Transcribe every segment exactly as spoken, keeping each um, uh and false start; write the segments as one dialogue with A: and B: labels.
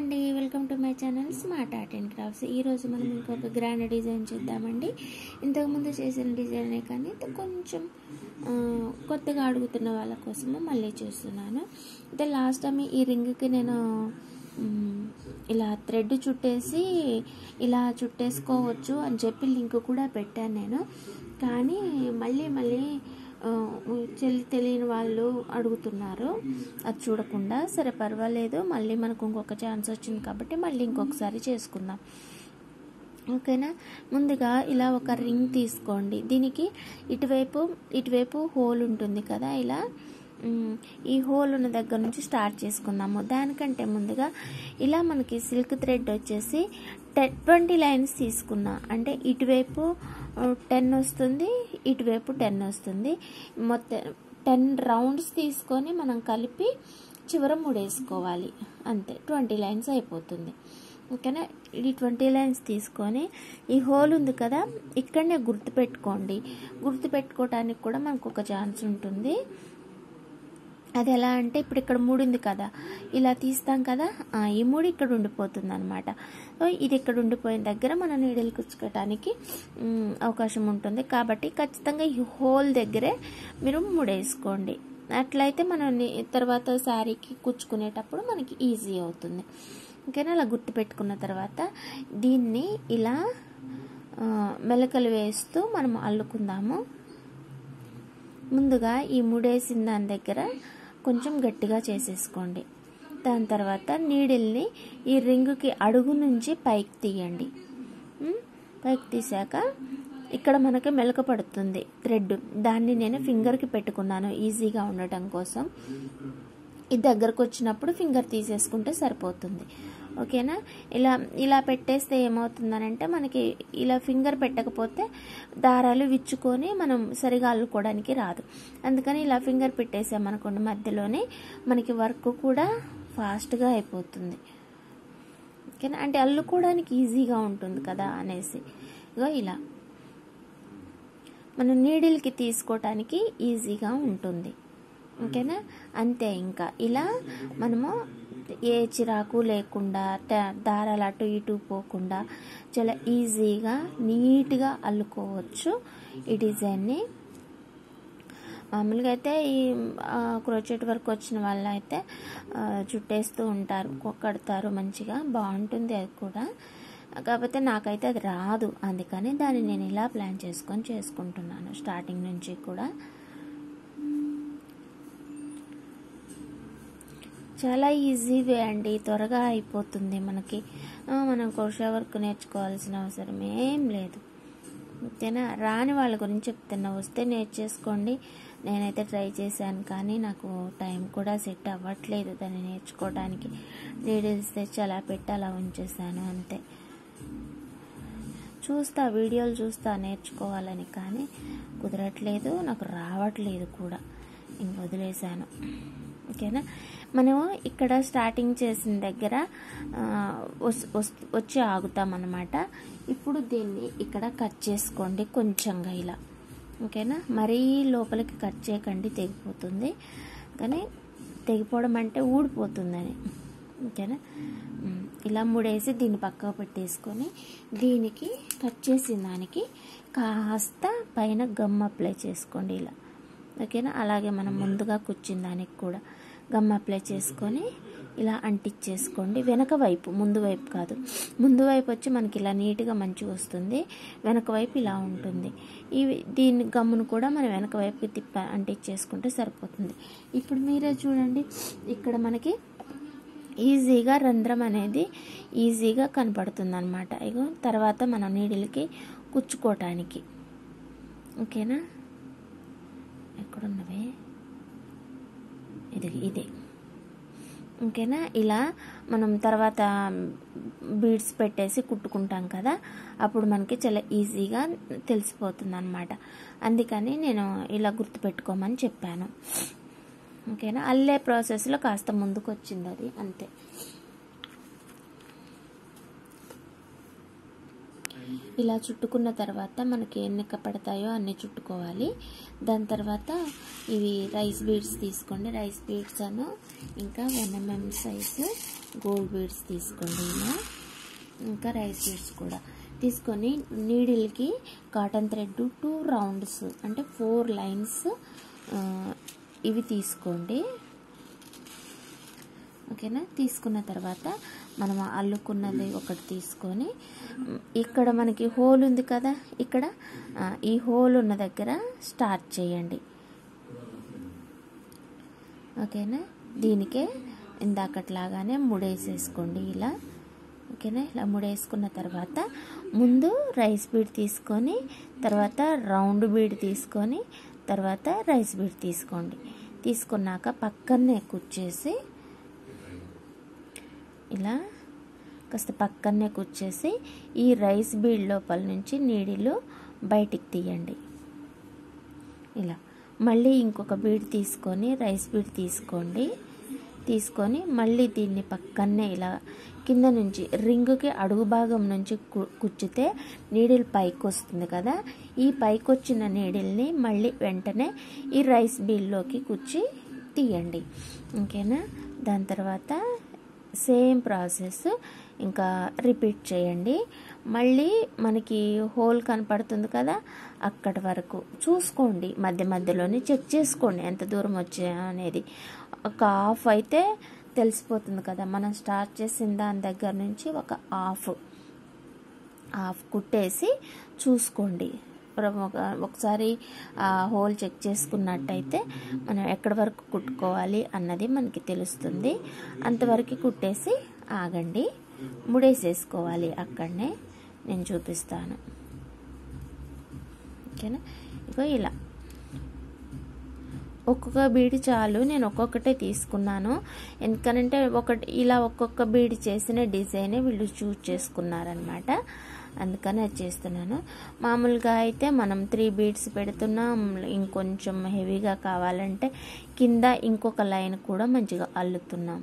A: అండి, welcome to my channel smart art and crafts. ఈరోజు మనం ఇంకొక గ్రాండ్ డిజైన్ చేద్దామండి. ఇంతకుముందు చేసిన డిజైనే కానీ కొంచెం కొత్తగా అడుగుతున్న వాళ్ళ కోసము మళ్ళీ చూస్తున్నాను. అయితే లాస్ట్ టైం ఈ రింగ్కి నేను ఇలా థ్రెడ్ చుట్టేసి ఇలా చుట్టేసుకోవచ్చు అని చెప్పి లింక్ కూడా పెట్టాను నేను. కానీ మళ్ళీ మళ్ళీ చెల్లి తెలియని వాళ్ళు అడుగుతున్నారు అది చూడకుండా. సరే పర్వాలేదు, మళ్ళీ మనకు ఇంకొక ఛాన్స్ వచ్చింది కాబట్టి మళ్ళీ ఇంకొకసారి చేసుకుందాం, ఓకేనా. ముందుగా ఇలా ఒక రింగ్ తీసుకోండి. దీనికి ఇటువైపు ఇటువైపు హోల్ ఉంటుంది కదా, ఇలా ఈ హోల్ ఉన్న దగ్గర నుంచి స్టార్ట్ చేసుకుందాము. దానికంటే ముందుగా ఇలా మనకి సిల్క్ థ్రెడ్ వచ్చేసి టెన్ ట్వంటీ లైన్స్ తీసుకున్నా, అంటే ఇటువైపు టెన్ వస్తుంది, ఇటువైపు టెన్ వస్తుంది. మొత్తం టెన్ రౌండ్స్ తీసుకొని మనం కలిపి చివర ముడేసుకోవాలి, అంతే. ట్వంటీ లైన్స్ అయిపోతుంది, ఓకేనా. ఈ ట్వంటీ లైన్స్ తీసుకొని ఈ హోల్ ఉంది కదా, ఇక్కడనే గుర్తు పెట్టుకోండి. గుర్తు పెట్టుకోవడానికి కూడా మనకు ఒక ఛాన్స్ ఉంటుంది. అది ఎలా అంటే, ఇప్పుడు ఇక్కడ మూడు ఉంది కదా, ఇలా తీస్తాం కదా, ఈ మూడు ఇక్కడ ఉండిపోతుంది అనమాట. ఇది ఇక్కడ ఉండిపోయిన దగ్గర మనం నీడలు కుచ్చుకోవటానికి అవకాశం ఉంటుంది. కాబట్టి ఖచ్చితంగా ఈ హోల్ దగ్గరే మీరు ముడేసుకోండి. అట్లయితే మనం తర్వాత శారీకి కుచ్చుకునేటప్పుడు మనకి ఈజీ అవుతుంది, ఓకేనా. అలా గుర్తు పెట్టుకున్న తర్వాత దీన్ని ఇలా మెలకలు వేస్తూ మనం అల్లుకుందాము. ముందుగా ఈ ముడేసిన దాని దగ్గర కొంచెం గట్టిగా చేసేసుకోండి. దాని తర్వాత నీడిల్ని ఈ రింగుకి అడుగు నుంచి పైకి తీయండి. పైకి తీసాక ఇక్కడ మనకి మెలక పడుతుంది థ్రెడ్, దాన్ని నేను ఫింగర్కి పెట్టుకున్నాను ఈజీగా ఉండటం కోసం. ఇది దగ్గరకు వచ్చినప్పుడు ఫింగర్ తీసేసుకుంటే సరిపోతుంది, ఓకేనా. ఇలా ఇలా పెట్టేస్తే ఏమవుతుందనంటే, మనకి ఇలా ఫింగర్ పెట్టకపోతే దారాలు విచ్చుకొని మనం సరిగా అల్లుకోవడానికి రాదు. అందుకని ఇలా ఫింగర్ పెట్టేసామనుకోండి మధ్యలోనే, మనకి వర్క్ కూడా ఫాస్ట్గా అయిపోతుంది, ఓకేనా. అంటే అల్లుకోవడానికి ఈజీగా ఉంటుంది కదా అనేసి ఇగో ఇలా మనం నీడిల్కి తీసుకోవటానికి ఈజీగా ఉంటుంది, ఓకేనా. అంతే. ఇంకా ఇలా మనము ఏ చిరాకు లేకుండా దారాలు అటు ఇటు పోకుండా చాలా ఈజీగా నీట్గా అల్లుకోవచ్చు ఈ డిజైన్ని. మామూలుగా అయితే ఈ క్రోచెట్ వర్క్ వచ్చిన వాళ్ళు అయితే చుట్టేస్తూ ఉంటారు, కడతారు, మంచిగా బాగుంటుంది అది కూడా. కాకపోతే నాకైతే అది రాదు, అందుకని దాన్ని నేను ఇలా ప్లాన్ చేసుకొని చేసుకుంటున్నాను స్టార్టింగ్ నుంచి కూడా. చాలా ఈజీ వే అండి, త్వరగా అయిపోతుంది మనకి. మనం క్రోషే వర్క్ నేర్చుకోవాల్సిన అవసరం ఏం లేదు, ఓకేనా. రాని వాళ్ళ గురించి చెప్తున్నా, వస్తే నేర్చేసుకోండి. నేనైతే ట్రై చేశాను కానీ నాకు టైం కూడా సెట్ అవ్వట్లేదు దాన్ని నేర్చుకోవడానికి. నీడిల్స్ తెచ్చి అలా పెట్టి అలా ఉంచేసాను అంతే. చూస్తా వీడియోలు చూస్తా నేర్చుకోవాలని, కానీ కుదరట్లేదు, నాకు రావట్లేదు కూడా, ఇంక వదిలేసాను, ఓకేనా. మనము ఇక్కడ స్టార్టింగ్ చేసిన దగ్గర వచ్చి ఆగుతాం అన్నమాట. ఇప్పుడు దీన్ని ఇక్కడ కట్ చేసుకోండి కొంచెంగా ఇలా, ఓకేనా. మరీ లోపలికి కట్ చేయకండి, తెగిపోతుంది. కానీ తెగిపోవడం అంటే ఊడిపోతుందని, ఓకేనా. ఇలా ముడేసి దీన్ని పక్కకు పెట్టేసుకొని దీనికి కట్ చేసిన దానికి కాస్త పైన గమ్ అప్లై చేసుకోండి ఇలా, ఓకేనా. అలాగే మనం ముందుగా కుచ్చిన దానికి కూడా గమ్ అప్లై చేసుకొని ఇలా అంటించేసుకోండి. వెనక వైపు, ముందు వైపు కాదు, ముందు వైపు వచ్చి మనకి ఇలా నీట్గా మంచిగా వస్తుంది, వెనక వైపు ఇలా ఉంటుంది. ఈ దీని గమ్మును కూడా మనం వెనక వైపుకి తిప్ప అంటించేసుకుంటే సరిపోతుంది. ఇప్పుడు మీరే చూడండి, ఇక్కడ మనకి ఈజీగా రంధ్రం అనేది ఈజీగా కనపడుతుంది అనమాట. ఇగో తర్వాత మన నీడిల్కి కుచ్చుకోవటానికి, ఓకేనా. ఎక్కడున్నవే, ఇది ఇదే, ఓకేనా. ఇలా మనం తర్వాత బీడ్స్ పెట్టేసి కుట్టుకుంటాం కదా, అప్పుడు మనకి చాలా ఈజీగా తెలిసిపోతుంది అనమాట. అందుకని నేను ఇలా గుర్తుపెట్టుకోమని చెప్పాను, ఓకేనా. అల్లే ప్రాసెస్లో కాస్త ముందుకు వచ్చింది అది, అంతే. ఇలా చుట్టుకున్న తర్వాత మనకి ఎన్ని పడతాయో అన్ని చుట్టుకోవాలి. దాని తర్వాత ఇవి రైస్ బీడ్స్ తీసుకోండి. రైస్ బీడ్స్ అను ఇంకా one MM size gold beads తీసుకోండి. ఇలా ఇంకా రైస్ బీడ్స్ కూడా తీసుకొని నీడిల్కి కాటన్ థ్రెడ్ టూ రౌండ్స్ అంటే ఫోర్ లైన్స్ ఇవి తీసుకోండి. ఓకేనా. తీసుకున్న తర్వాత మనం అల్లుకున్నది ఒకటి తీసుకొని ఇక్కడ మనకి హోల్ ఉంది కదా, ఇక్కడ ఈ హోల్ ఉన్న దగ్గర స్టార్ట్ చేయండి. ఓకేనా. దీనికే ఇందాకట్లాగానే ముడేసేసుకోండి ఇలా. ఓకేనా. ఇలా ముడేసుకున్న తర్వాత ముందు రైస్ బీడ్ తీసుకొని తర్వాత రౌండ్ బీడ్ తీసుకొని తర్వాత రైస్ బీడ్ తీసుకోండి. తీసుకున్నాక పక్కనే కుచ్చేసి ఇలా కాస్త పక్కనే కుచ్చేసి ఈ రైస్ బీడ్ లోపల నుంచి నీడిలు బయటికి తీయండి. ఇలా మళ్ళీ ఇంకొక బీడ్ తీసుకొని రైస్ బీడ్ తీసుకోండి. తీసుకొని మళ్ళీ దీన్ని పక్కనే ఇలా కింద నుంచి రింగుకి అడుగు భాగం నుంచి కుచ్చితే నీడిల్ పైకి వస్తుంది కదా, ఈ పైకి వచ్చిన నీడిల్ని మళ్ళీ వెంటనే ఈ రైస్ బీడ్లోకి కుచ్చి తీయండి. ఓకేనా. దాని తర్వాత సేమ్ ప్రాసెస్ ఇంకా రిపీట్ చేయండి. మళ్ళీ మనకి హోల్ కనపడుతుంది కదా, అక్కడి వరకు చూసుకోండి. మధ్య మధ్యలోనే చెక్ చేసుకోండి ఎంత దూరం వచ్చా అనేది. ఒక హాఫ్ అయితే తెలిసిపోతుంది కదా, మనం స్టార్ట్ చేసిన దాని దగ్గర నుంచి ఒక హాఫ్ హాఫ్ కుట్టేసి చూసుకోండి. ఒకసారి ఆ హోల్ చెక్ చేసుకున్నట్టయితే మనం ఎక్కడి వరకు కుట్టుకోవాలి అన్నది మనకి తెలుస్తుంది. అంతవరకు కుట్టేసి ఆగండి. ముడేసేసుకోవాలి అక్కడనే. నేను చూపిస్తాను. ఓకేనా. ఇగో ఇలా ఒక్కొక్క బీడి చాలు, నేను ఒక్కొక్కటే తీసుకున్నాను. ఎందుకనంటే ఒకటి ఇలా ఒక్కొక్క బీడి చేసిన డిజైనే వీళ్ళు చూజ్ చేసుకున్నారనమాట, అందుకని అది చేస్తున్నాను. మామూలుగా అయితే మనం త్రీ బీడ్స్ పెడుతున్నాం. ఇంకొంచెం హెవీగా కావాలంటే కింద ఇంకొక లైన్ కూడా మంచిగా అల్లుతున్నాం.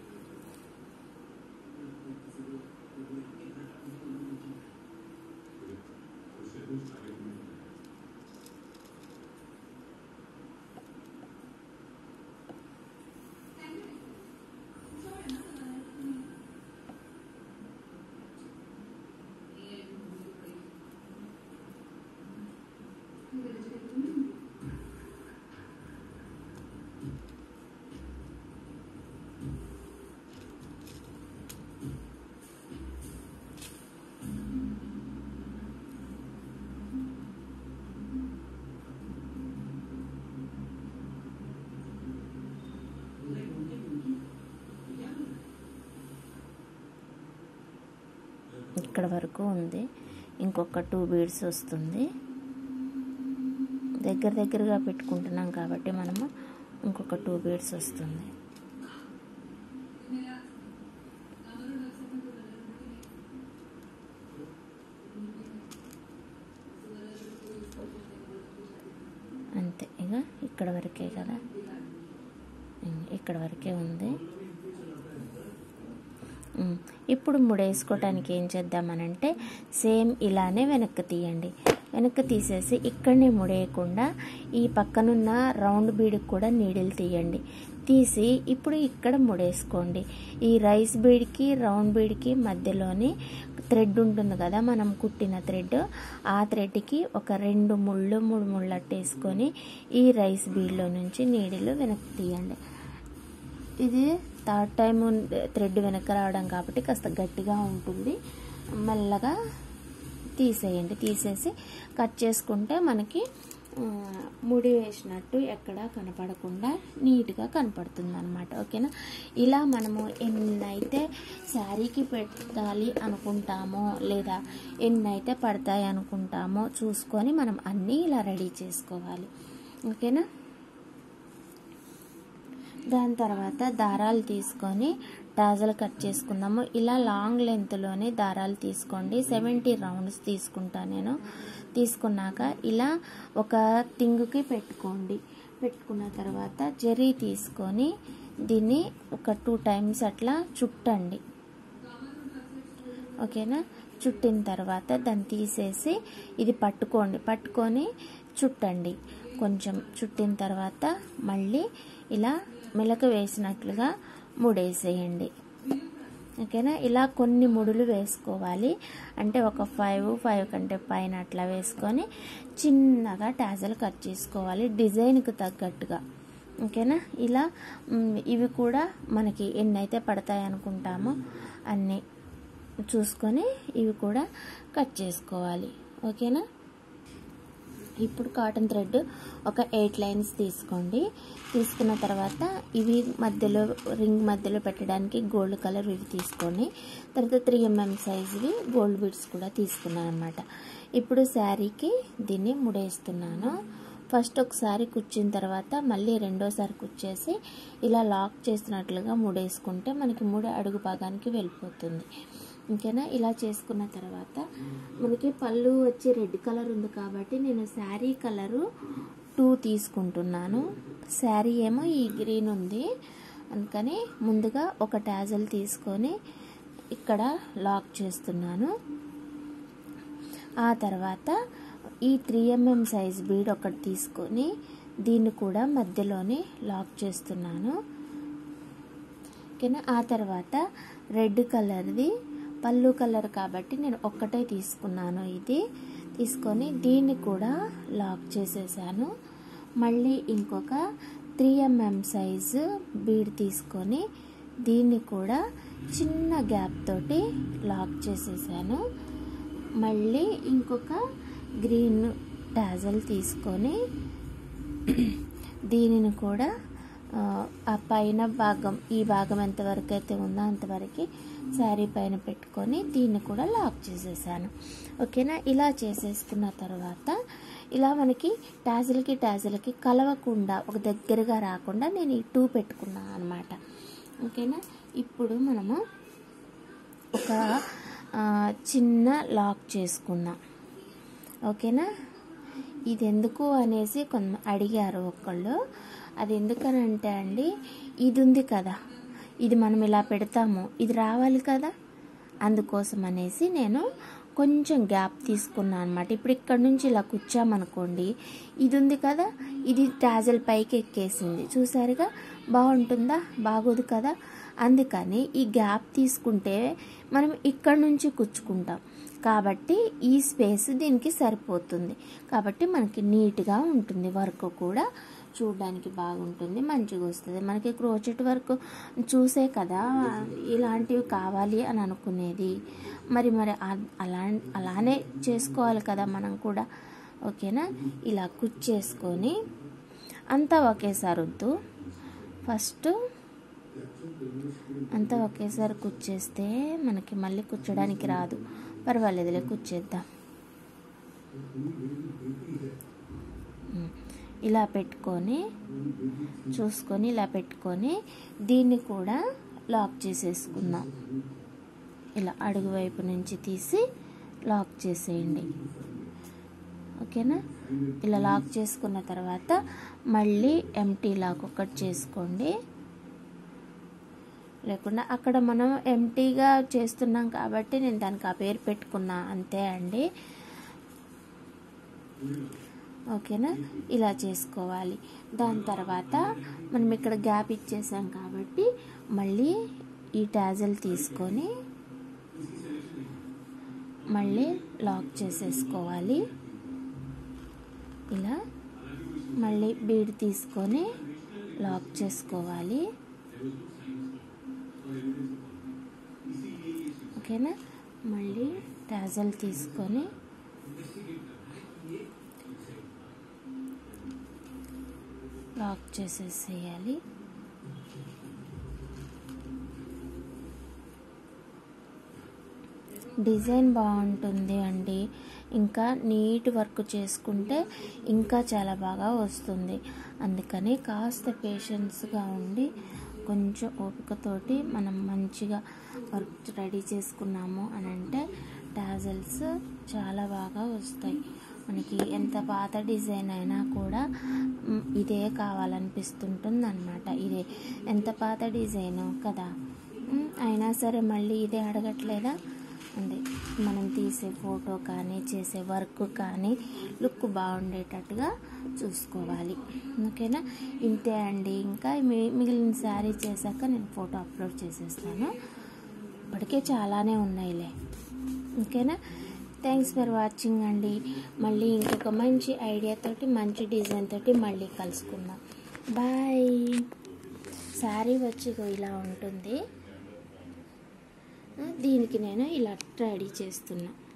A: ఇక్కడ వరకు ఉంది. ఇంకొక టూ బీడ్స్ వస్తుంది. దగ్గర దగ్గరగా పెట్టుకుంటున్నాం కాబట్టి మనము ఇంకొక టూ బీడ్స్ వస్తుంది. అంతే. ఇక ఇక్కడ వరకే కదా, ఇక్కడ వరకే ఉంది. ఇప్పుడు ముడేసుకోవటానికి ఏం చేద్దామనంటే సేమ్ ఇలానే వెనక్కి తీయండి. వెనక్కి తీసేసి ఇక్కడనే ముడేయకుండా ఈ పక్కనున్న రౌండ్ బీడ్కి కూడా నీడిల్ తీయండి. తీసి ఇప్పుడు ఇక్కడ ముడేసుకోండి. ఈ రైస్ బీడ్కి రౌండ్ బీడ్కి మధ్యలోని థ్రెడ్ ఉంటుంది కదా, మనం కుట్టిన థ్రెడ్, ఆ థ్రెడ్కి ఒక రెండు ముళ్ళు మూడు ముళ్ళు అట్టేసుకొని ఈ రైస్ బీడ్లో నుంచి నీడిలు వెనక్కి తీయండి. ఇది థర్డ్ టైం థ్రెడ్ వెనక్కి రావడం కాబట్టి కాస్త గట్టిగా ఉంటుంది. మెల్లగా తీసేయండి. తీసేసి కట్ చేసుకుంటే మనకి ముడి వేసినట్టు ఎక్కడా కనపడకుండా నీట్గా కనపడుతుంది అనమాట. ఓకేనా. ఇలా మనము ఎన్నైతే శారీకి పెట్టాలి అనుకుంటామో లేదా ఎన్నైతే పడతాయి అనుకుంటామో చూసుకొని మనం అన్నీ ఇలా రెడీ చేసుకోవాలి. ఓకేనా. దాని తర్వాత దారాలు తీసుకొని టాజల్ కట్ చేసుకుందాము. ఇలా లాంగ్ లెంత్లోనే దారాలు తీసుకోండి. సెవెంటీ రౌండ్స్ తీసుకుంటా నేను. తీసుకున్నాక ఇలా ఒక తింగుకి పెట్టుకోండి. పెట్టుకున్న తర్వాత జరీ తీసుకొని దీన్ని ఒక టూ టైమ్స్ అట్లా చుట్టండి. ఓకేనా. చుట్టిన తర్వాత దాన్ని తీసేసి ఇది పట్టుకోండి, పట్టుకొని చుట్టండి. కొంచెం చుట్టిన తర్వాత మళ్ళీ ఇలా మెలక వేసినట్లుగా ముడేసేయండి. ఓకేనా? ఇలా కొన్ని ముడులు వేసుకోవాలి. అంటే ఒక ఫైవ్ ఫైవ్ కంటే పైన అట్లా వేసుకొని చిన్నగా టాజల్ కట్ చేసుకోవాలి డిజైన్కి తగ్గట్టుగా. ఓకేనా? ఇలా ఇవి కూడా మనకి ఎన్నైతే పడతాయి అనుకుంటామో అన్నీ చూసుకొని ఇవి కూడా కట్ చేసుకోవాలి. ఓకేనా? ఇప్పుడు కాటన్ థ్రెడ్ ఒక ఎయిట్ లైన్స్ తీసుకోండి. తీసుకున్న తర్వాత ఇవి మధ్యలో రింగ్ మధ్యలో పెట్టడానికి గోల్డ్ కలర్ ఇవి తీసుకోండి. తర్వాత త్రీ ఎంఎం సైజువి గోల్డ్ బీడ్స్ కూడా తీసుకున్నాను అనమాట. ఇప్పుడు శారీకి దీన్ని ముడేస్తున్నాను. ఫస్ట్ ఒకసారి కుచ్చిన తర్వాత మళ్ళీ రెండోసారి కుచ్చేసి ఇలా లాక్ చేసినట్లుగా ముడేసుకుంటే మనకి ముడి అడుగు భాగానికి వెళ్ళిపోతుంది. ఓకేనా? ఇలా చేసుకున్న తర్వాత మనకి పళ్ళు వచ్చి రెడ్ కలర్ ఉంది కాబట్టి నేను శారీ కలరు టూ తీసుకుంటున్నాను. శారీ ఏమో ఈ గ్రీన్ ఉంది, అందుకని ముందుగా ఒక టాజల్ తీసుకొని ఇక్కడ లాక్ చేస్తున్నాను. ఆ తర్వాత ఈ త్రీ ఎంఎం సైజ్ బీడ్ ఒకటి తీసుకొని దీన్ని కూడా మధ్యలోనే లాక్ చేస్తున్నాను. ఓకేనా? ఆ తర్వాత రెడ్ కలర్ది పళ్ళు కలర్ కాబట్టి నేను ఒక్కటే తీసుకున్నాను. ఇది తీసుకొని దీన్ని కూడా లాక్ చేసేసాను. మళ్ళీ ఇంకొక త్రీ ఎంఎం సైజు బీడ్ తీసుకొని దీన్ని కూడా చిన్న గ్యాప్ తోటి లాక్ చేసేసాను. మళ్ళీ ఇంకొక గ్రీన్ టాజల్ తీసుకొని దీనిని కూడా ఆ పైన భాగం ఈ భాగం ఎంతవరకు అయితే ఉందో అంతవరకు శారీ పైన పెట్టుకొని దీన్ని కూడా లాక్ చేసేసాను. ఓకేనా? ఇలా చేసేసుకున్న తర్వాత ఇలా మనకి టాజిల్కి టాజిల్కి కలవకుండా ఒక దగ్గరగా రాకుండా నేను ఈ టూ పెట్టుకున్నాను అనమాట. ఓకేనా? ఇప్పుడు మనము ఒక చిన్న లాక్ చేసుకుందాం. ఓకేనా? ఇది ఎందుకు అనేసి కొంత అడిగారు ఒకళ్ళు. అది ఎందుకనంటే అండి, ఇది ఉంది కదా, ఇది మనం ఇలా పెడతాము, ఇది రావాలి కదా, అందుకోసం అనేసి నేను కొంచెం గ్యాప్ తీసుకున్నాను అనమాట. ఇప్పుడు ఇక్కడ నుంచి ఇలా కూర్చామనుకోండి, ఇది ఉంది కదా, ఇది టాజల్ పైకి ఎక్కేసింది, చూసారుగా, బాగుంటుందా? బాగోదు కదా. అందుకని ఈ గ్యాప్ తీసుకుంటే మనం ఇక్కడ నుంచి కుచ్చుకుంటాం కాబట్టి ఈ స్పేస్ దీనికి సరిపోతుంది. కాబట్టి మనకి నీట్గా ఉంటుంది, వర్క్ కూడా చూడడానికి బాగుంటుంది, మంచిగా వస్తుంది. మనకి క్రోచెట్ వర్క్ చూసే కదా ఇలాంటివి కావాలి అని అనుకునేది. మరి మరి అలా అలానే చేసుకోవాలి కదా మనం కూడా. ఓకేనా? ఇలా కుచ్చేసుకొని అంతా ఒకేసారి వద్దు, ఫస్ట్ అంతా ఒకేసారి కుచ్చేస్తే మనకి మళ్ళీ కుచ్చడానికి రాదు. పర్వాలేదులే, కుచ్చేద్దాం. ఇలా పెట్టుకొని చూసుకొని ఇలా పెట్టుకొని దీన్ని కూడా లాక్ చేసేసుకుందాం. ఇలా అడుగు వైపు నుంచి తీసి లాక్ చేసేయండి. ఓకేనా? ఇలా లాక్ చేసుకున్న తర్వాత మళ్ళీ ఎంటీ లాక్ ఒకటి చేసుకోండి. లేకుండా అక్కడ మనం ఎంటీగా చేస్తున్నాం కాబట్టి నేను దానికి ఆ పేరు పెట్టుకున్నా, అంతే అండి. ఓకేనా? ఇలా చేసుకోవాలి. దాని తర్వాత మనం ఇక్కడ గ్యాప్ ఇచ్చేసాం కాబట్టి మళ్ళీ ఈ టాజల్ తీసుకొని మళ్ళీ లాక్ చేసేసుకోవాలి. ఇలా మళ్ళీ బీడ్ తీసుకొని లాక్ చేసుకోవాలి. ఓకేనా? మళ్ళీ టాజల్ తీసుకొని లాక్ చేసేసేయాలి. డిజైన్ బాగుంటుంది అండి. ఇంకా నీట్ వర్క్ చేసుకుంటే ఇంకా చాలా బాగా వస్తుంది. అందుకని కాస్త పేషెన్స్గా ఉండి కొంచెం ఓపికతోటి మనం మంచిగా వర్క్ రెడీ చేసుకున్నాము అని అంటే టాజల్స్ చాలా బాగా వస్తాయి. మనకి ఎంత పాత డిజైన్ అయినా కూడా ఇదే కావాలనిపిస్తుంటుంది అనమాట. ఇదే ఎంత పాత డిజైన్ కదా, అయినా సరే మళ్ళీ ఇదే అడగట్లేదా? ఉంది. మనం తీసే ఫోటో కానీ చేసే వర్క్ కానీ లుక్ బాగుండేటట్టుగా చూసుకోవాలి. ఓకేనా, ఇంతే అండి. ఇంకా మిగిలిన శారీ చేశాక నేను ఫోటో అప్లోడ్ చేసేస్తాను. ఇప్పటికే చాలానే ఉన్నాయిలే. ఓకేనా, థ్యాంక్స్ ఫర్ వాచింగ్ అండి. మళ్ళీ ఇంకొక మంచి ఐడియాతోటి మంచి డిజైన్ తోటి మళ్ళీ కలుసుకుందాం. బాయ్. శారీ వచ్చి ఇలా ఉంటుంది. దీనికి నేను ఇలా రెడీ చేస్తున్నా.